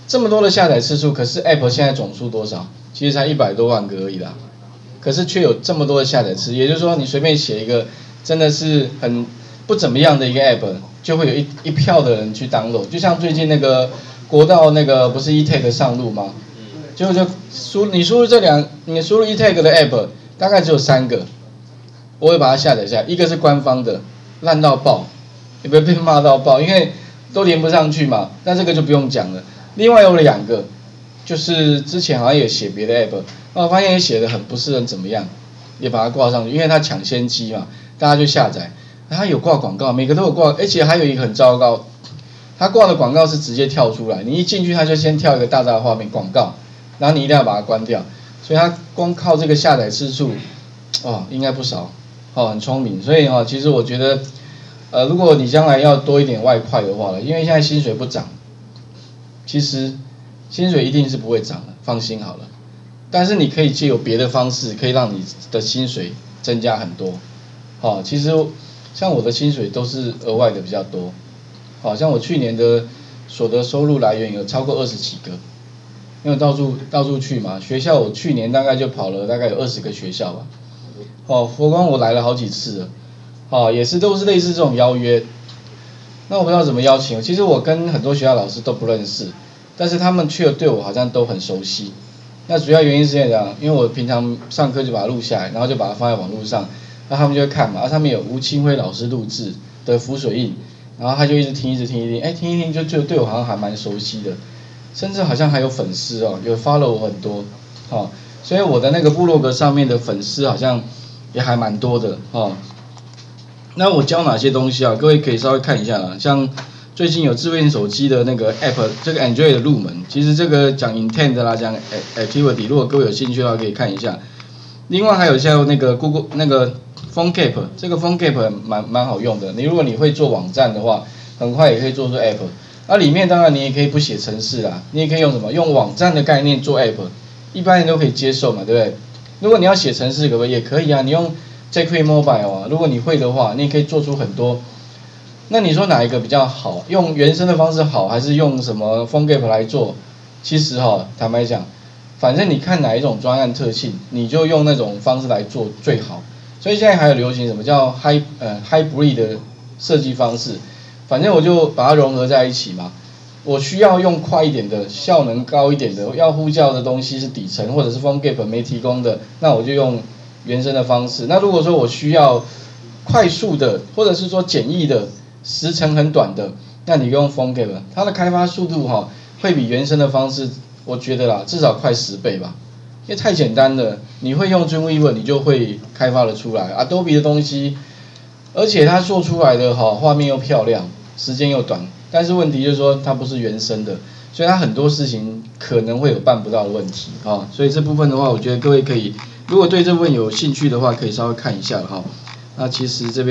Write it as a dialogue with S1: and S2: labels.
S1: 这么多的下载次数，可是 App 现在总数多少？其实才100多万个而已啦。可是却有这么多的下载次，也就是说你随便写一个真的是很不怎么样的一个 App， 就会有一票的人去 download。就像最近那个国道那个不是 eTag 上路吗？你输入你输入 eTag 的 App， 大概只有3个，我会把它下载下来。一个是官方的，烂到爆，也不会被骂到爆，因为都连不上去嘛。那这个就不用讲了。另外有2个，就是之前好像也写别的 App， 我发现也写的很不是很怎么样，也把它挂上去，因为它抢先机嘛，大家就下载。它有挂广告，每个都有挂，而且还有一个很糟糕，它挂的广告是直接跳出来，你一进去它就先跳一个大的画面广告。然后你一定要把它关掉，所以它光靠这个下载次数，应该不少，很聪明。所以其实我觉得，如果你将来要多一点外快的话，因为现在薪水不涨，其实薪水一定是不会涨的，放心好了。但是你可以借由别的方式，可以让你的薪水增加很多。其实像我的薪水都是额外的比较多，像我去年的所得收入来源有超过20几个。因为到处去嘛，学校我去年大概就跑了大概有20个学校吧，佛光我来了好几次了，也是都是类似这种邀约，那我不知道怎么邀请，其实我跟很多学校老师都不认识，但是他们却对我好像都很熟悉，那主要原因是这样，因为我平常上课就把它录下来，然后就把它放在网络上，那他们就会看嘛，上面有吴清辉老师录制的浮水印，然后他就一直听，听一听就对我好像还蛮熟悉的。甚至好像还有粉丝有 follow 我很多，所以我的那个部落格上面的粉丝好像也还蛮多的，那我教哪些东西各位可以稍微看一下啦，像最近有智慧型手机的那个 app， 这个 Android 的入门，其实这个讲 intent 啦，讲 activity， 如果各位有兴趣的话可以看一下。另外还有像那个 Google 那个 PhoneGap， 这个 PhoneGap 蛮好用的，如果你会做网站的话，很快也可以做出 app。那里面当然你也可以不写程式啦，你也可以用什么？用网站的概念做 app， 一般人都可以接受嘛，对不对？如果你要写程式，可不可以？也可以啊，你用 jQuery Mobile 如果你会的话，你也可以做出很多。那你说哪一个比较好？用原生的方式好，还是用什么 PhoneGap 来做？其实坦白讲，反正你看哪一种专案特性，你就用那种方式来做最好。所以现在还有流行什么叫 hybrid 的设计方式。反正我就把它融合在一起嘛，我需要用快一点的，效能高一点的，要呼叫的东西是底层或者是 PhoneGap 没提供的，那我就用原生的方式。那如果说我需要快速的，或者是说简易的，时程很短的，那你用 PhoneGap， 它的开发速度会比原生的方式，我觉得啦，至少快10倍吧，因为太简单了，你会用 Dreamweaver 你就会开发得出来 ，Adobe 的东西，而且它做出来的画面又漂亮。时间又短，但是问题就是说它不是原生的，所以它很多事情可能会有办不到的问题所以这部分的话，我觉得各位可以，如果对这部分有兴趣的话，可以稍微看一下那其实这边。